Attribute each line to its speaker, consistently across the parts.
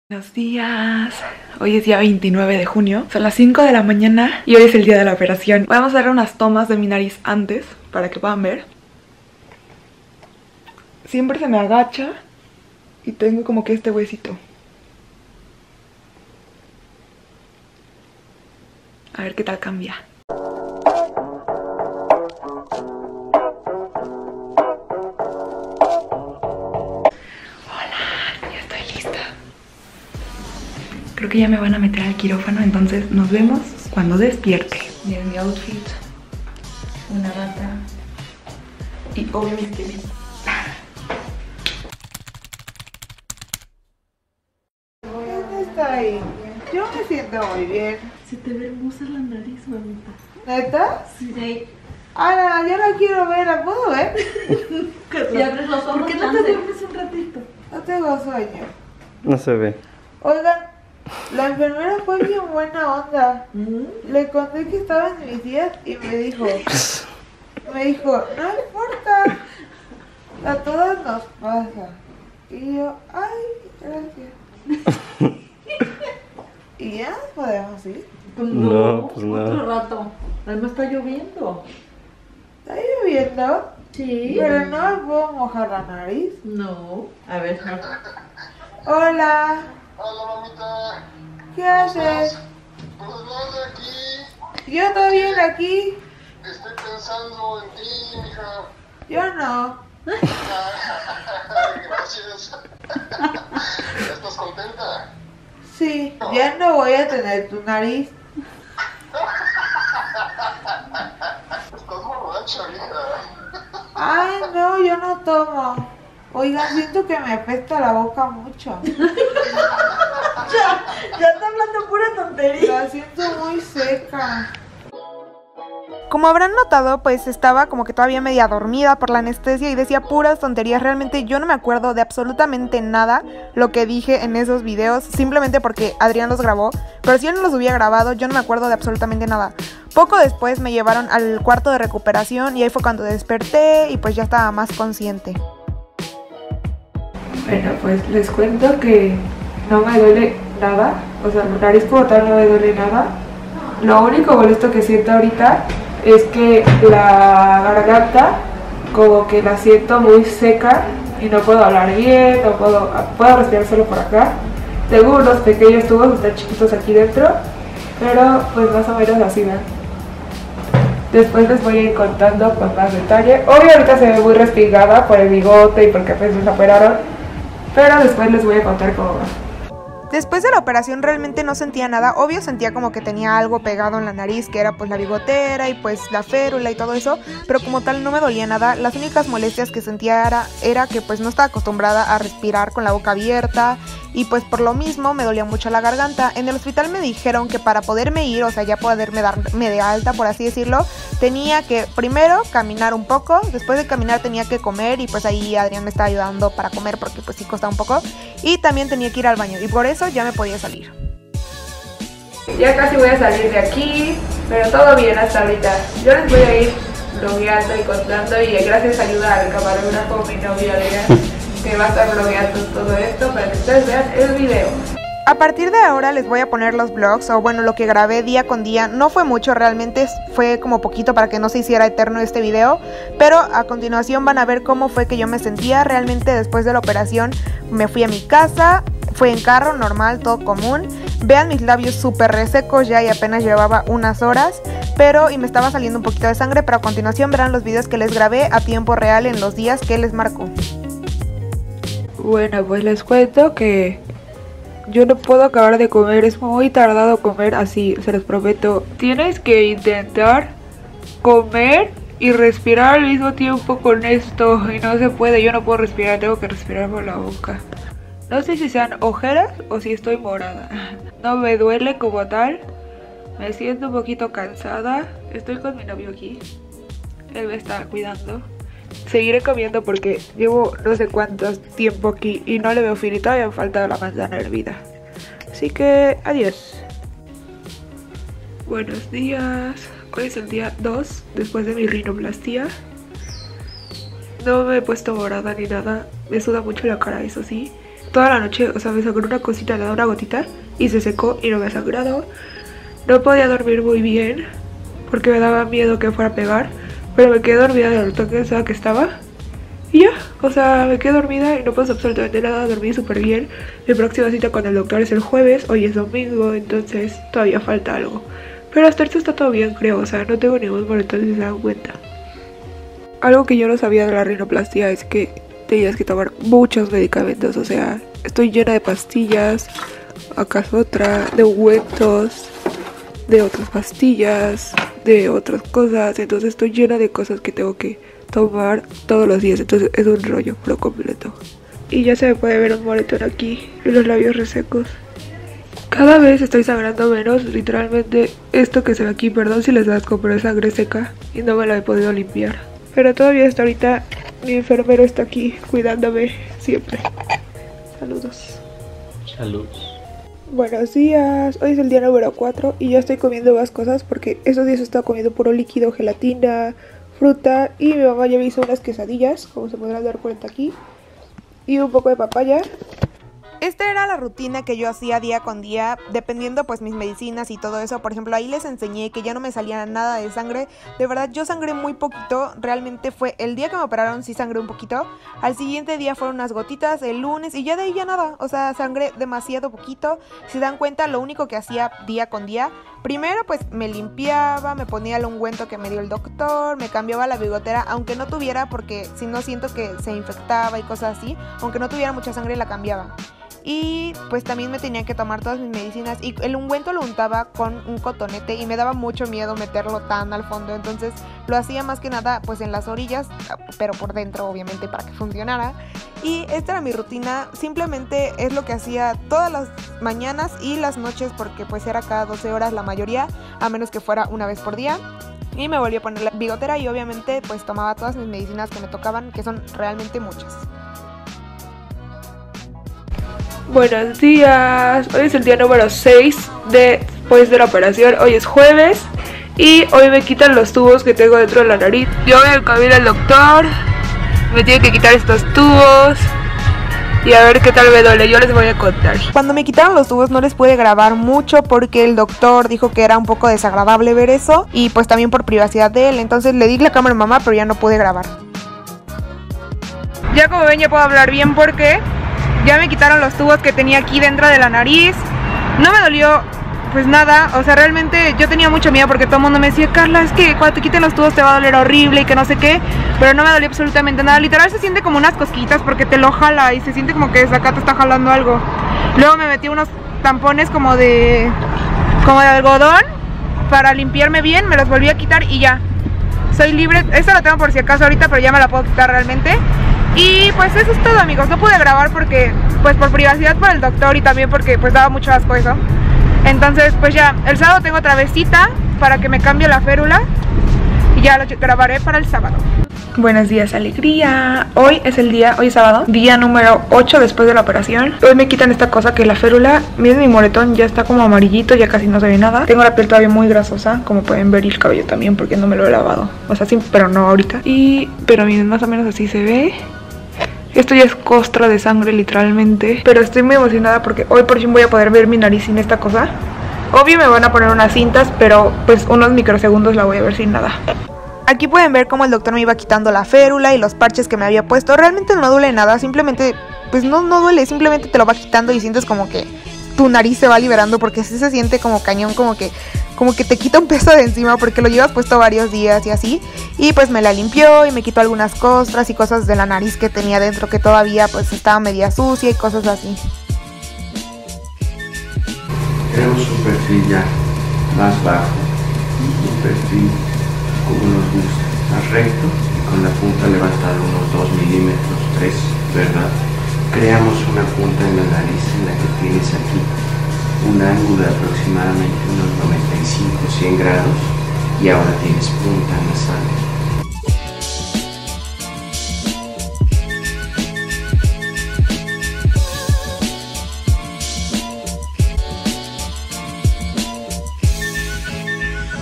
Speaker 1: Buenos días, hoy es día 29 de junio, son las 5 de la mañana y hoy es el día de la operación. Vamos a dar unas tomas de mi nariz antes para que puedan ver. Siempre se me agacha y tengo como que este huesito. A ver qué tal cambia. Creo que ya me van a meter al quirófano, entonces nos vemos cuando despierte. Miren mi outfit, una bata y obvio mis tenis.
Speaker 2: ¿Dónde está ahí? Yo me siento muy bien.
Speaker 3: Se te ve hermosa la nariz, mamita.
Speaker 2: ¿Neta?
Speaker 3: Sí.
Speaker 2: Ana, yo la quiero ver, ¿la puedo ver?
Speaker 3: Si abres los ojos,
Speaker 4: ¿Por qué no te duermes un ratito?
Speaker 2: No tengo sueño.
Speaker 5: No se ve.
Speaker 2: Oigan, la enfermera fue bien buena onda. Le conté que estaba en mis días y me dijo, no importa, a todas nos pasa. Y yo, ay, gracias. ¿Y ya nos podemos ir?
Speaker 3: Pues
Speaker 5: No, pues no.
Speaker 3: Otro rato. Además está lloviendo.
Speaker 2: ¿Está lloviendo?
Speaker 3: Sí.
Speaker 2: Pero no me puedo mojar la nariz.
Speaker 3: No. A ver.
Speaker 2: Hola,
Speaker 6: Hola, mamita.
Speaker 2: ¿qué haces?
Speaker 6: Pues nada, aquí.
Speaker 2: Yo estoy bien aquí.
Speaker 6: Estoy pensando en ti, mija.
Speaker 2: Yo no.
Speaker 6: Gracias. ¿Estás contenta?
Speaker 2: Sí, ya no voy a tener tu nariz.
Speaker 6: Estás borracha, mija.
Speaker 2: Ay, no, yo no tomo. Oigan, siento que me apesta la boca mucho.
Speaker 3: Ya está hablando pura tontería.
Speaker 2: La siento muy seca.
Speaker 1: Como habrán notado, pues estaba como que todavía media dormida por la anestesia y decía puras tonterías. Realmente yo no me acuerdo de absolutamente nada lo que dije en esos videos, simplemente porque Adrián los grabó, pero si él no los hubiera grabado, yo no me acuerdo de absolutamente nada. Poco después me llevaron al cuarto de recuperación y ahí fue cuando desperté y pues ya estaba más consciente. Bueno, pues les cuento que no me duele nada, o sea, la nariz como tal no me duele nada. Lo único molesto que siento ahorita es que la garganta como que la siento muy seca y no puedo hablar bien, no puedo respirar solo por acá. Tengo unos pequeños tubos, están chiquitos aquí dentro, pero pues más o menos así ven. Después les voy a ir contando con más detalle. Obvio ahorita se ve muy respingada por el bigote y porque apenas se operaron, pero después les voy a contar cómo va. Después de la operación realmente no sentía nada, obvio sentía como que tenía algo pegado en la nariz, que era pues la bigotera y pues la férula y todo eso, pero como tal no me dolía nada. Las únicas molestias que sentía era que pues no estaba acostumbrada a respirar con la boca abierta y pues por lo mismo me dolía mucho la garganta. En el hospital me dijeron que para poderme ir, o sea ya poderme darme de alta por así decirlo, tenía que primero caminar un poco, después de caminar tenía que comer y pues ahí Adrián me estaba ayudando para comer porque pues sí costaba un poco, y también tenía que ir al baño y por eso ya me podía salir. Ya casi voy a salir de aquí, pero todo bien hasta ahorita. Yo les voy a ir blogueando y contando y gracias ayuda al camarógrafo, mi novio Adrián, que va a estar blogueando todo esto para que ustedes vean el video. A partir de ahora les voy a poner los vlogs, o bueno, lo que grabé día con día. No fue mucho realmente, fue como poquito para que no se hiciera eterno este video, pero a continuación van a ver cómo fue que yo me sentía realmente después de la operación. Me fui a mi casa, fue en carro normal, todo común. Vean mis labios súper resecos ya y apenas llevaba unas horas, y me estaba saliendo un poquito de sangre, pero a continuación verán los videos que les grabé a tiempo real en los días que les marco. Bueno, pues les cuento que yo no puedo acabar de comer, es muy tardado comer así, se los prometo. Tienes que intentar comer y respirar al mismo tiempo con esto y no se puede, yo no puedo respirar, tengo que respirar por la boca. No sé si sean ojeras o si estoy morada. No me duele como tal, me siento un poquito cansada, estoy con mi novio aquí, él me está cuidando. Seguiré comiendo porque llevo no sé cuánto tiempo aquí y no le veo fin y todavía me falta la manzana hervida. Así que adiós. Buenos días. Hoy es el día 2 después de mi rinoplastia. No me he puesto morada ni nada. Me suda mucho la cara, eso sí. toda la noche, o sea, me sangró una cosita, le da una gotita y se secó y no me ha sangrado. No podía dormir muy bien porque me daba miedo que fuera a pegar, pero me quedé dormida de lo cansada que estaba. Y ya, o sea, me quedé dormida y no pasó absolutamente nada, dormí súper bien. Mi próxima cita con el doctor es el jueves, hoy es domingo, entonces todavía falta algo. Pero hasta esto está todo bien, creo, o sea, no tengo ningún moretón si se dan cuenta. Algo que yo no sabía de la rinoplastia es que tenías que tomar muchos medicamentos, o sea, estoy llena de pastillas, acaso otra, de ungüentos, de otras pastillas, de otras cosas, entonces estoy llena de cosas que tengo que tomar todos los días, entonces es un rollo por completo. Y ya se me puede ver un moretón aquí y los labios resecos. Cada vez estoy sangrando menos, literalmente esto que se ve aquí, perdón si les da asco, pero es sangre seca y no me la he podido limpiar. Pero todavía hasta ahorita mi enfermero está aquí cuidándome siempre. Saludos.
Speaker 5: Salud.
Speaker 1: Buenos días, hoy es el día número 4 y ya estoy comiendo más cosas porque esos días he estado comiendo puro líquido, gelatina, fruta y mi mamá ya me hizo unas quesadillas, como se podrán dar cuenta aquí, y un poco de papaya.
Speaker 2: Esta era la rutina que yo hacía día con día, dependiendo pues mis medicinas y todo eso. Por ejemplo, ahí les enseñé que ya no me salía nada de sangre. De verdad, yo sangré muy poquito. Realmente fue el día que me operaron, sí sangré un poquito. Al siguiente día fueron unas gotitas, el lunes, y ya de ahí ya nada. O sea, sangré demasiado poquito. Si se dan cuenta, lo único que hacía día con día, primero pues me limpiaba, me ponía el ungüento que me dio el doctor, me cambiaba la bigotera, aunque no tuviera, porque si no siento que se infectaba y cosas así, aunque no tuviera mucha sangre la cambiaba. Y pues también me tenía que tomar todas mis medicinas y el ungüento lo untaba con un cotonete y me daba mucho miedo meterlo tan al fondo, entonces lo hacía más que nada pues en las orillas, pero por dentro obviamente para que funcionara. Y esta era mi rutina, simplemente es lo que hacía todas las mañanas y las noches, porque pues era cada 12 horas la mayoría, a menos que fuera una vez por día. Y me volví a poner la bigotera y obviamente pues tomaba todas mis medicinas que me tocaban, que son realmente muchas.
Speaker 1: Buenos días, hoy es el día número 6 después de la operación, hoy es jueves y hoy me quitan los tubos que tengo dentro de la nariz. Yo voy al camino al doctor, me tiene que quitar estos tubos y a ver qué tal me duele, yo les voy a contar.
Speaker 2: Cuando me quitaron los tubos no les pude grabar mucho porque el doctor dijo que era un poco desagradable ver eso y pues también por privacidad de él, entonces le di la cámara a mamá pero ya no pude grabar.
Speaker 1: Ya como ven ya puedo hablar bien porque ya me quitaron los tubos que tenía aquí dentro de la nariz. No me dolió pues nada, o sea, realmente yo tenía mucho miedo porque todo el mundo me decía, Carla, es que cuando te quiten los tubos te va a doler horrible y que no sé qué, pero no me dolió absolutamente nada. Literal se siente como unas cosquillitas porque te lo jala y se siente como que desde acá te está jalando algo. Luego me metí unos tampones como de algodón para limpiarme bien, me los volví a quitar y ya. Soy libre, esto lo tengo por si acaso ahorita, pero ya me la puedo quitar realmente. Y pues eso es todo, amigos, no pude grabar porque pues por privacidad por el doctor y también porque pues daba mucho asco eso. Entonces pues ya, el sábado tengo otra vez cita para que me cambie la férula y ya lo grabaré para el sábado. Buenos días, alegría. Hoy es sábado, día número 8 después de la operación. Hoy me quitan esta cosa que es la férula. Miren, mi moretón ya está como amarillito, ya casi no se ve nada. Tengo la piel todavía muy grasosa, como pueden ver, y el cabello también porque no me lo he lavado. O sea, sí, pero no ahorita. Pero miren, más o menos así se ve. Esto ya es costra de sangre literalmente, pero estoy muy emocionada porque hoy por fin voy a poder ver mi nariz sin esta cosa. Obvio me van a poner unas cintas, pero pues unos microsegundos la voy a ver sin nada.
Speaker 2: Aquí pueden ver cómo el doctor me iba quitando la férula y los parches que me había puesto. Realmente no duele nada, simplemente pues no duele, simplemente te lo va quitando y sientes como que tu nariz se va liberando, porque sí se siente como cañón, como que te quita un peso de encima porque lo llevas puesto varios días y así. Y pues me la limpió y me quitó algunas costras y cosas de la nariz que tenía dentro que todavía pues estaba media sucia y cosas así.
Speaker 7: Queremos un perfil ya más bajo, un perfil como nos gusta, más recto y con la punta levantada unos 2 milímetros, 3, ¿verdad? Creamos una punta en la nariz en la que tienes aquí un ángulo de aproximadamente unos 95-100 grados y ahora tienes punta nasal.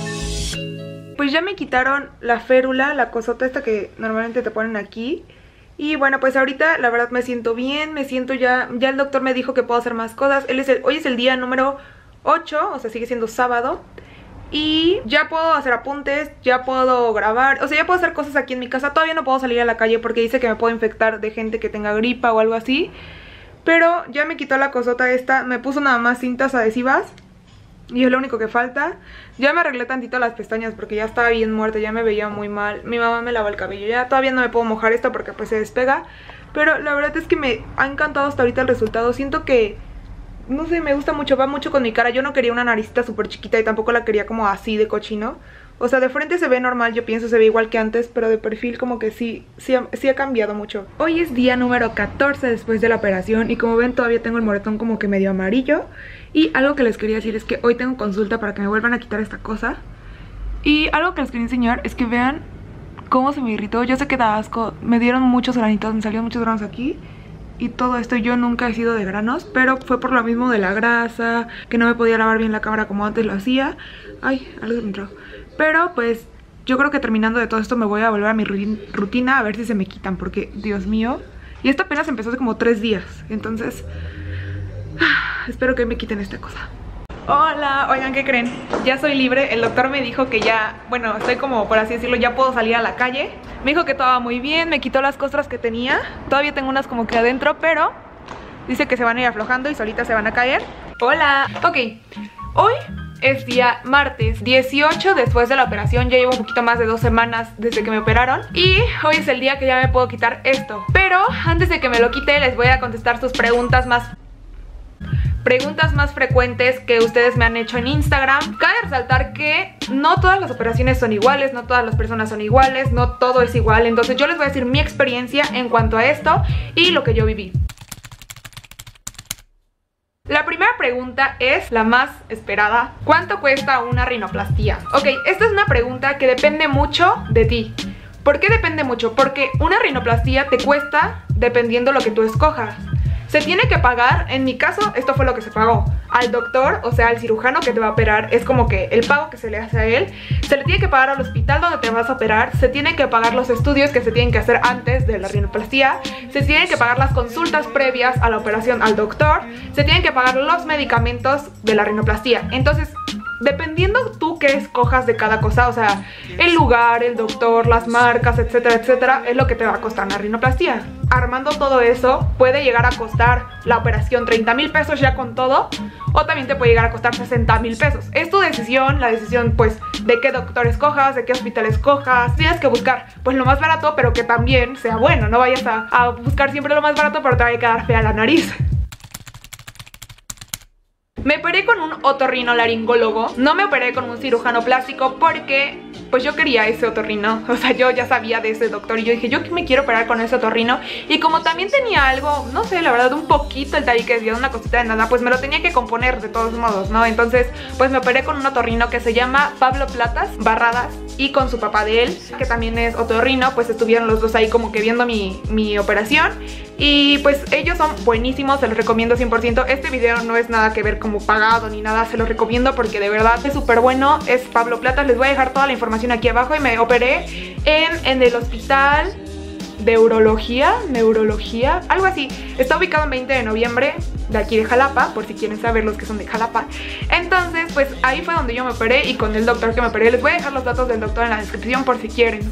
Speaker 1: Pues ya me quitaron la férula, la cosota esta que normalmente te ponen aquí. Y bueno, pues ahorita la verdad me siento bien, me siento ya el doctor me dijo que puedo hacer más cosas. Hoy es el día número 8, o sea, sigue siendo sábado. Y ya puedo hacer apuntes, ya puedo grabar, o sea, ya puedo hacer cosas aquí en mi casa. Todavía no puedo salir a la calle porque dice que me puedo infectar de gente que tenga gripa o algo así. Pero ya me quitó la cosota esta, me puso nada más cintas adhesivas y es lo único que falta. Ya me arreglé tantito las pestañas porque ya estaba bien muerta, ya me veía muy mal. Mi mamá me lavó el cabello, ya todavía no me puedo mojar esto porque pues se despega. Pero la verdad es que me ha encantado hasta ahorita el resultado. Siento que, no sé, me gusta mucho, va mucho con mi cara. Yo no quería una naricita súper chiquita y tampoco la quería como así de cochino. O sea, de frente se ve normal, yo pienso se ve igual que antes, pero de perfil como que sí ha cambiado mucho. Hoy es día número 14 después de la operación y como ven todavía tengo el moretón como que medio amarillo. Y algo que les quería decir es que hoy tengo consulta para que me vuelvan a quitar esta cosa. Y algo que les quería enseñar es que vean cómo se me irritó. Yo sé que da asco, me dieron muchos granitos, me salieron muchos granos aquí. Y todo esto, yo nunca he sido de granos, pero fue por lo mismo de la grasa, que no me podía lavar bien la cámara como antes lo hacía. Ay, algo se me entró. Pero pues yo creo que terminando de todo esto me voy a volver a mi rutina a ver si se me quitan, porque Dios mío. Y esto apenas empezó hace como 3 días, entonces espero que me quiten esta cosa. Hola, oigan, ¿qué creen? Ya soy libre, el doctor me dijo que ya, bueno, estoy como, por así decirlo, ya puedo salir a la calle. Me dijo que todo va muy bien, me quitó las costras que tenía. Todavía tengo unas como que adentro, pero dice que se van a ir aflojando y solitas se van a caer. Hola. Ok, hoy es día martes 18 después de la operación. Ya llevo un poquito más de 2 semanas desde que me operaron. Y hoy es el día que ya me puedo quitar esto. Pero antes de que me lo quite les voy a contestar sus preguntas más frecuentes que ustedes me han hecho en Instagram. Cabe resaltar que no todas las operaciones son iguales, no todas las personas son iguales, no todo es igual. Entonces yo les voy a decir mi experiencia en cuanto a esto y lo que yo viví. La primera pregunta es la más esperada. ¿Cuánto cuesta una rinoplastia? Ok, esta es una pregunta que depende mucho de ti. ¿Por qué depende mucho? Porque una rinoplastia te cuesta dependiendo lo que tú escojas. Se tiene que pagar, en mi caso esto fue lo que se pagó al doctor, o sea al cirujano que te va a operar. Es como que el pago que se le hace a él. Se le tiene que pagar al hospital donde te vas a operar. Se tiene que pagar los estudios que se tienen que hacer antes de la rinoplastia. Se tienen que pagar las consultas previas a la operación al doctor. Se tienen que pagar los medicamentos de la rinoplastia. Entonces, dependiendo tú qué escojas de cada cosa, o sea, el lugar, el doctor, las marcas, etcétera, etcétera, es lo que te va a costar una rinoplastia. Armando todo eso, puede llegar a costar la operación 30,000 pesos ya con todo, o también te puede llegar a costar 60,000 pesos. Es tu decisión, la decisión pues de qué doctor escojas, de qué hospital escojas. Tienes que buscar pues lo más barato, pero que también sea bueno. No vayas a buscar siempre lo más barato, pero te vaya a quedar fea la nariz. Me operé con un otorrinolaringólogo, no me operé con un cirujano plástico porque pues yo quería ese otorrino. O sea, yo ya sabía de ese doctor y yo dije, yo me quiero operar con ese otorrino. Y como también tenía algo, no sé, la verdad, un poquito el tabique desviado, una cosita de nada, pues me lo tenía que componer de todos modos, ¿no? Entonces, pues me operé con un otorrino que se llama Pablo Platas Barradas, y con su papá de él, que también es otorrino. Pues estuvieron los dos ahí como que viendo mi operación. Y pues ellos son buenísimos, se los recomiendo 100%. Este video no es nada que ver como pagado ni nada, se los recomiendo porque de verdad es súper bueno. Es Pablo Platas, les voy a dejar toda la información aquí abajo. Y me operé en el hospital de neurología, algo así. Está ubicado en 20 de noviembre, de aquí de Jalapa, por si quieren saber los que son de Jalapa. Entonces, pues ahí fue donde yo me operé y con el doctor que me operé. Les voy a dejar los datos del doctor en la descripción por si quieren.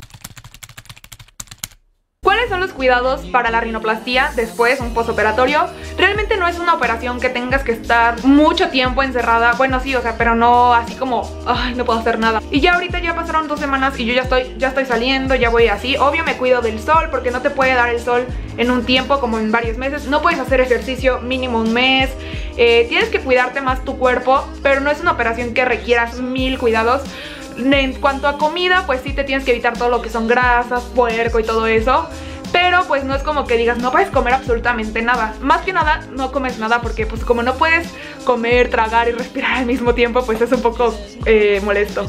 Speaker 1: ¿Cuáles son los cuidados para la rinoplastia después, un postoperatorio? Realmente no es una operación que tengas que estar mucho tiempo encerrada. Bueno, sí, o sea, pero no así como, ay, no puedo hacer nada. Y ya ahorita ya pasaron 2 semanas y yo ya estoy saliendo, ya voy así. Obvio me cuido del sol porque no te puede dar el sol en un tiempo como en varios meses. No puedes hacer ejercicio mínimo un mes. Tienes que cuidarte más tu cuerpo, pero no es una operación que requieras 1000 cuidados. En cuanto a comida, pues sí te tienes que evitar todo lo que son grasas, puerco y todo eso. Pero pues no es como que digas, no puedes comer absolutamente nada. Más que nada, no comes nada porque pues como no puedes comer, tragar y respirar al mismo tiempo, pues es un poco molesto.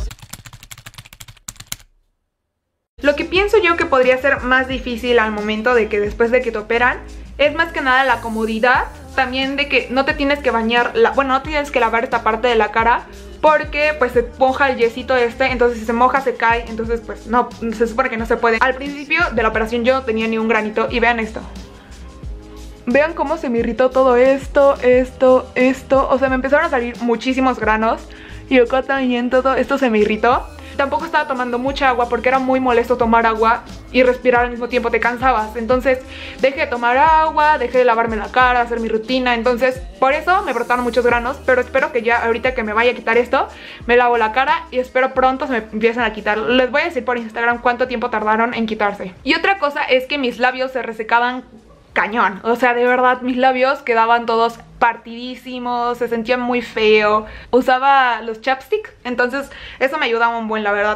Speaker 1: Lo que pienso yo que podría ser más difícil al momento de que después de que te operan es más que nada la comodidad. También de que no te tienes que bañar, bueno, no tienes que lavar esta parte de la cara porque pues se moja el yesito entonces si se moja se cae, entonces pues no, se supone que no se puede. Al principio de la operación yo no tenía ni un granito y vean esto. Vean cómo se me irritó todo esto, o sea me empezaron a salir muchísimos granos y acá también todo esto se me irritó. Tampoco estaba tomando mucha agua porque era muy molesto tomar agua y respirar al mismo tiempo, te cansabas. Entonces dejé de tomar agua, dejé de lavarme la cara, hacer mi rutina. Entonces por eso me brotaron muchos granos, pero espero que ya ahorita que me vaya a quitar esto, me lavo la cara y espero pronto se me empiecen a quitar. Les voy a decir por Instagram cuánto tiempo tardaron en quitarse. Y otra cosa es que mis labios se resecaban cañón, o sea, de verdad mis labios quedaban todos partidísimos, se sentían muy feo. Usaba los chapsticks, entonces eso me ayudaba un buen, la verdad.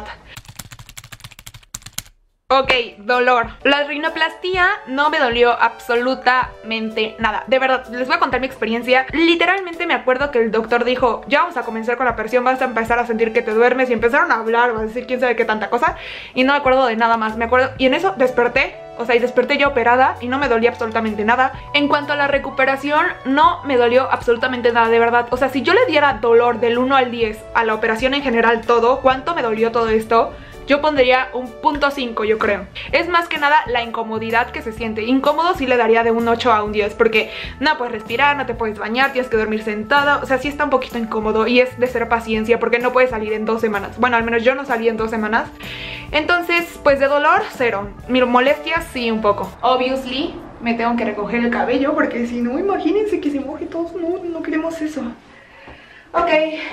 Speaker 1: Ok, dolor. La rinoplastia no me dolió absolutamente nada. De verdad, les voy a contar mi experiencia. Literalmente me acuerdo que el doctor dijo, ya vamos a comenzar con la operación, vas a empezar a sentir que te duermes. Y empezaron a hablar, vas a decir quién sabe qué tanta cosa. Y no me acuerdo de nada más, me acuerdo. Y en eso desperté, o sea, y desperté ya operada y no me dolía absolutamente nada. En cuanto a la recuperación, no me dolió absolutamente nada, de verdad. O sea, si yo le diera dolor del 1 al 10 a la operación en general todo, ¿cuánto me dolió todo esto? Yo pondría un 0.5, yo creo. Es más que nada la incomodidad que se siente. Incómodo sí le daría de un 8 a un 10, porque no puedes respirar, no te puedes bañar, tienes que dormir sentada. O sea, sí está un poquito incómodo y es de ser paciencia, porque no puedes salir en 2 semanas. Bueno, al menos yo no salí en 2 semanas. Entonces, pues de dolor, 0. Mi molestia, sí, un poco. Obviously, me tengo que recoger el cabello, porque si no, imagínense que se moje todo. No, no queremos eso. Ok.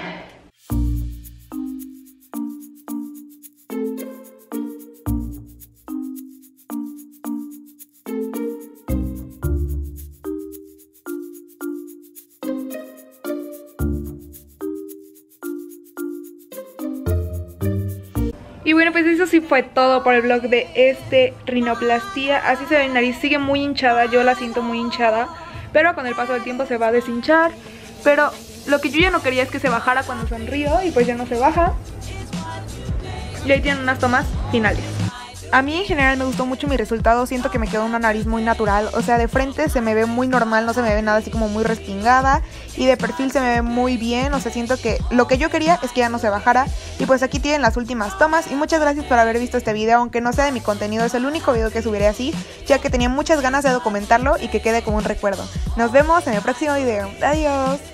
Speaker 1: Y bueno, pues eso sí fue todo por el vlog de rinoplastia. Así se ve mi nariz, sigue muy hinchada, yo la siento muy hinchada, pero con el paso del tiempo se va a deshinchar. Pero lo que yo ya no quería es que se bajara cuando sonrío, y pues ya no se baja. Y ahí tienen unas tomas finales. A mí en general me gustó mucho mi resultado, siento que me quedó una nariz muy natural, o sea de frente se me ve muy normal, no se me ve nada así como muy respingada, y de perfil se me ve muy bien, o sea siento que lo que yo quería es que ya no se bajara. Y pues aquí tienen las últimas tomas, y muchas gracias por haber visto este video, aunque no sea de mi contenido, es el único video que subiré así, ya que tenía muchas ganas de documentarlo y que quede como un recuerdo. Nos vemos en el próximo video, adiós.